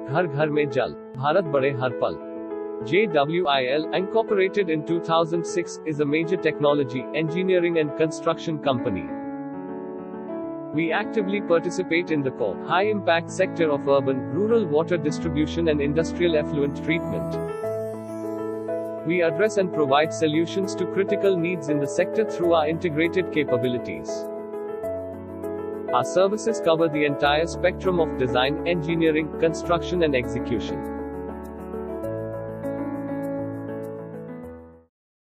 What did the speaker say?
घर घर में जल, भारत बढ़े हर पल. JWIL, incorporated in 2006, is a major technology, engineering and construction company. We actively participate in the core, high-impact sector of urban, rural water distribution and industrial effluent treatment. We address and provide solutions to critical needs in the sector through our integrated capabilities. Our services cover the entire spectrum of design, engineering, construction and execution.